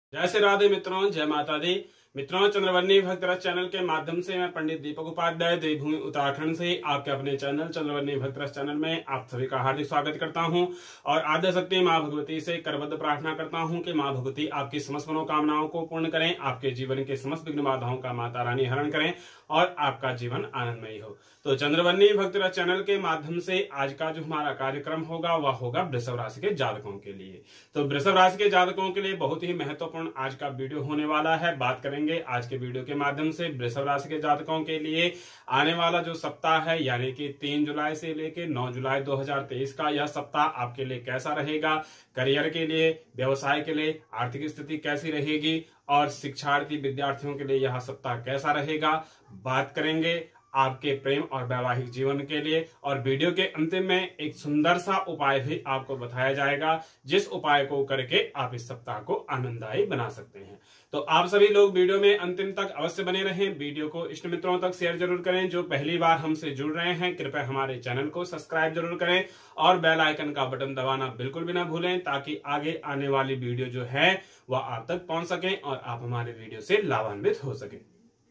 जय श्री राधे मित्रों, जय माता दी। मित्रों, चंद्रवन्नी भक्त रस चैनल के माध्यम से मैं पंडित दीपक उपाध्याय देवभूमि उत्तराखंड से आपके अपने चैनल चंद्रवन्नी भक्त रस चैनल में आप सभी का हार्दिक स्वागत करता हूं और आद्य शक्ति मां भगवती से करबद्ध प्रार्थना करता हूं कि मां भगवती आपकी समस्त मनोकामनाओं को पूर्ण करें, आपके जीवन के समस्त विघ्न बाधाओं का माता रानी हरण करें और आपका जीवन आनंदमयी हो। तो चंद्रवन्नी भक्त रस चैनल के माध्यम से आज का जो हमारा कार्यक्रम होगा वह होगा वृषभ राशि के जातकों के लिए। तो वृषभ राशि के जातकों के लिए बहुत ही महत्वपूर्ण आज का वीडियो होने वाला है। बात करेंगे आज के वीडियो के माध्यम से वृषभ राशि के जातकों के लिए आने वाला जो सप्ताह है यानी कि 3 जुलाई से लेकर 9 जुलाई 2023 का यह सप्ताह आपके लिए कैसा रहेगा। करियर के लिए, व्यवसाय के लिए आर्थिक स्थिति कैसी रहेगी और शिक्षार्थी विद्यार्थियों के लिए यह सप्ताह कैसा रहेगा, बात करेंगे आपके प्रेम और वैवाहिक जीवन के लिए। और वीडियो के अंतिम में एक सुंदर सा उपाय भी आपको बताया जाएगा जिस उपाय को करके आप इस सप्ताह को आनंददायी बना सकते हैं। तो आप सभी लोग वीडियो में अंतिम तक अवश्य बने रहें। वीडियो को इष्ट मित्रों तक शेयर जरूर करें। जो पहली बार हमसे जुड़ रहे हैं कृपया हमारे चैनल को सब्सक्राइब जरूर करें और बेल आइकन का बटन दबाना बिल्कुल भी ना भूलें ताकि आगे आने वाली वीडियो जो है वह आप तक पहुंच सके और आप हमारे वीडियो से लाभान्वित हो सके।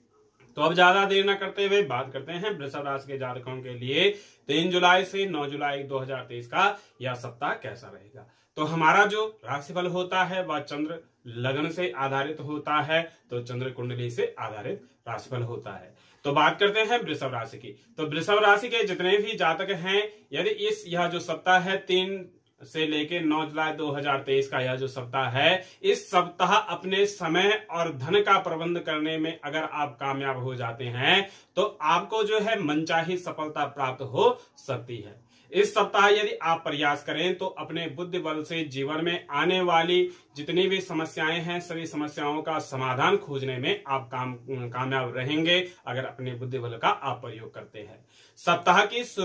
तो अब ज्यादा देर न करते हुए बात करते हैं वृषभ राशि के जातकों के लिए 3 जुलाई से 9 जुलाई 2023 का यह सप्ताह कैसा रहेगा। तो हमारा जो राशिफल होता है वह चंद्र लगन से आधारित होता है, तो चंद्र कुंडली से आधारित राशिफल होता है। तो बात करते हैं वृषभ राशि की। तो वृषभ राशि के जितने भी जातक हैं यदि यह जो सप्ताह है 3 से लेके 9 जुलाई 2023 का यह जो सप्ताह है, इस सप्ताह अपने समय और धन का प्रबंध करने में अगर आप कामयाब हो जाते हैं तो आपको जो है मनचाही सफलता प्राप्त हो सकती है। इस सप्ताह यदि आप प्रयास करें तो अपने बुद्धि बल से जीवन में आने वाली जितनी भी समस्याएं हैं सभी समस्याओं का समाधान खोजने में आप कामयाब रहेंगे अगर अपने बुद्धि बल का आप प्रयोग करते हैं। सप्ताह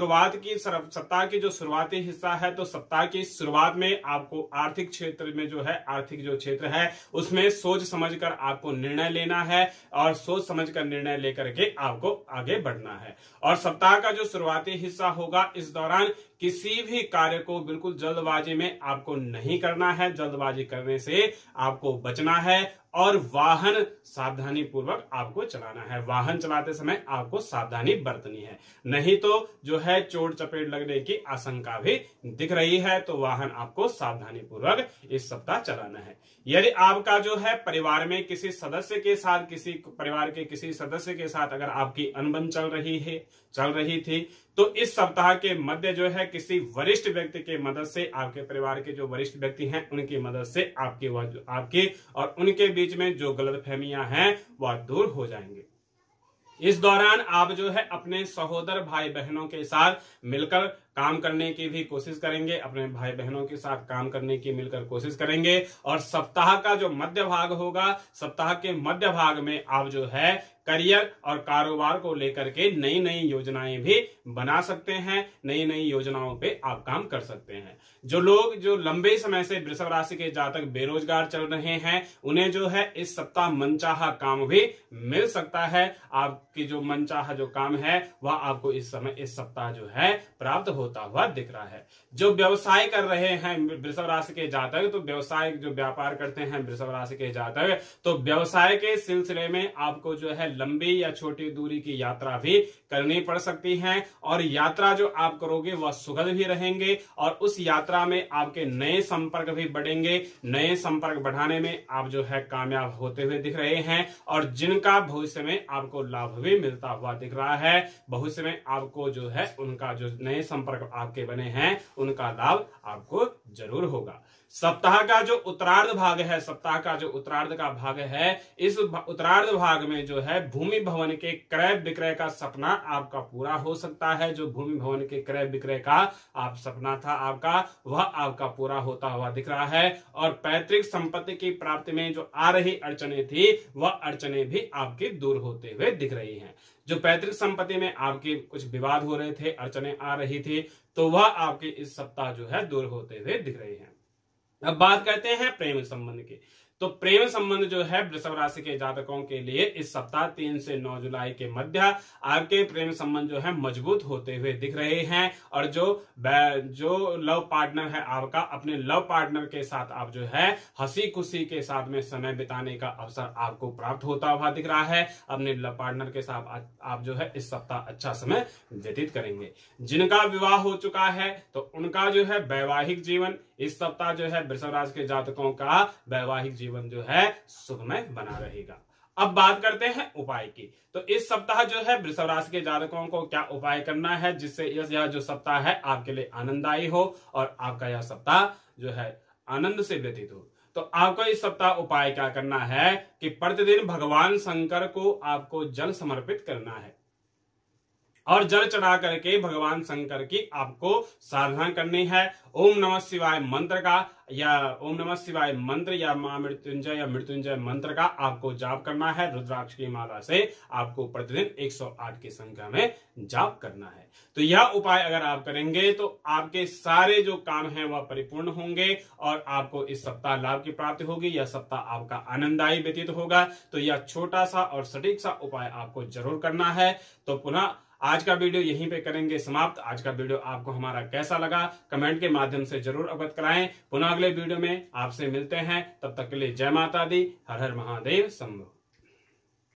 की जो शुरुआती हिस्सा है तो सप्ताह की शुरुआत में आपको आर्थिक क्षेत्र में जो है आर्थिक जो क्षेत्र है उसमें सोच समझकर आपको निर्णय लेना है और सोच समझकर निर्णय लेकर के आपको आगे बढ़ना है। और सप्ताह का जो शुरुआती हिस्सा होगा इस दौरान किसी भी कार्य को बिल्कुल जल्दबाजी में आपको नहीं करना है। जल्दबाजी करने से आपको बचना है और वाहन सावधानी पूर्वक आपको चलाना है। वाहन चलाते समय आपको सावधानी बरतनी है, नहीं तो जो है चोट चपेट लगने की आशंका भी दिख रही है। तो वाहन आपको सावधानी पूर्वक इस सप्ताह चलाना है। यदि आपका जो है परिवार में किसी परिवार के किसी सदस्य के साथ अगर आपकी अनबन चल रही थी तो इस सप्ताह के मध्य जो है किसी वरिष्ठ व्यक्ति के मदद से, आपके परिवार के जो वरिष्ठ व्यक्ति हैं उनकी मदद से आपके और उनके बीच में जो गलतफहमियां हैं वह दूर हो जाएंगे। इस दौरान आप जो है अपने सहोदर भाई बहनों के साथ मिलकर काम करने की भी कोशिश करेंगे, अपने भाई बहनों के साथ काम करने की मिलकर कोशिश करेंगे। और सप्ताह का जो मध्य भाग होगा, सप्ताह के मध्य भाग में आप जो है करियर और कारोबार को लेकर के नई नई योजनाएं भी बना सकते हैं। नई नई योजनाओं पे आप काम कर सकते हैं। जो लोग जो लंबे समय से वृषभ राशि के जातक बेरोजगार चल रहे हैं उन्हें जो है इस सप्ताह मनचाहा काम भी मिल सकता है। आपकी जो मनचाहा जो काम है वह आपको इस सप्ताह जो है प्राप्त होता हुआ दिख रहा है। जो व्यवसाय कर रहे हैं वृषभ राशि के जातक, तो व्यवसाय जो व्यापार करते हैं वृषभ राशि के जातक, तो व्यवसाय के सिलसिले में आपको जो है लंबी या छोटी दूरी की यात्रा भी करनी पड़ सकती है। और यात्रा जो आप करोगे वह सुखद भी रहेंगे और उस यात्रा में आपके नए संपर्क भी बढ़ेंगे। नए संपर्क बढ़ाने में आप जो है कामयाब होते हुए दिख रहे हैं और जिनका भविष्य में आपको लाभ भी मिलता हुआ दिख रहा है। भविष्य में आपको जो है उनका जो नए संपर्क आपके बने हैं उनका लाभ आपको जरूर होगा। सप्ताह का जो उत्तरार्ध भाग है, सप्ताह का जो उत्तरार्ध का भाग है, इस उत्तरार्ध भाग में जो है भूमि भवन के क्रय विक्रय का सपना आपका पूरा हो सकता है। जो भूमि भवन के क्रय विक्रय का आप सपना था आपका, वह आपका पूरा होता हुआ दिख रहा है। और पैतृक संपत्ति की प्राप्ति में जो आ रही अड़चने थी वह अड़चने भी आपकी दूर होते हुए दिख रही हैं। जो पैतृक संपत्ति में आपके कुछ विवाद हो रहे थे, अड़चने आ रही थी, तो वह आपके इस सप्ताह जो है दूर होते हुए दिख रही हैं। अब बात करते हैं प्रेम संबंध की। तो प्रेम संबंध जो है वृषभ राशि के जातकों के लिए इस सप्ताह 3 से 9 जुलाई के मध्य आपके प्रेम संबंध जो है मजबूत होते हुए दिख रहे हैं। और जो लव पार्टनर है आपका, अपने लव पार्टनर के साथ आप जो है हंसी खुशी के साथ में समय बिताने का अवसर आपको प्राप्त होता हुआ दिख रहा है। अपने लव पार्टनर के साथ आप जो है इस सप्ताह अच्छा समय व्यतीत करेंगे। जिनका विवाह हो चुका है तो उनका जो है वैवाहिक जीवन इस सप्ताह जो है वृषभ राशि के जातकों का वैवाहिक जीवन जो है सुखमय बना रहेगा। अब बात करते हैं उपाय की। तो इस सप्ताह जो है वृषभ राशि के जातकों को क्या उपाय करना है जिससे यह जो सप्ताह है आपके लिए आनंददायी हो और आपका यह सप्ताह जो है आनंद से व्यतीत हो। तो आपको इस सप्ताह उपाय क्या करना है कि प्रतिदिन भगवान शंकर को आपको जल समर्पित करना है और जल चढ़ा करके भगवान शंकर की आपको साधना करनी है। ओम नमः शिवाय मंत्र का या ओम नमः शिवाय मंत्र या मां मृत्युंजय या मृत्युंजय मंत्र का आपको जाप करना है। रुद्राक्ष की माला से आपको प्रतिदिन 108 की संख्या में जाप करना है। तो यह उपाय अगर आप करेंगे तो आपके सारे जो काम हैं वह परिपूर्ण होंगे और आपको इस सप्ताह लाभ की प्राप्ति होगी। यह सप्ताह आपका आनंददायी व्यतीत होगा। तो यह छोटा सा और सटीक सा उपाय आपको जरूर करना है। तो पुनः आज का वीडियो यहीं पे करेंगे समाप्त। आज का वीडियो आपको हमारा कैसा लगा कमेंट के माध्यम से जरूर अवगत कराएं। पुनः अगले वीडियो में आपसे मिलते हैं। तब तक के लिए जय माता दी, हर हर महादेव शंभो।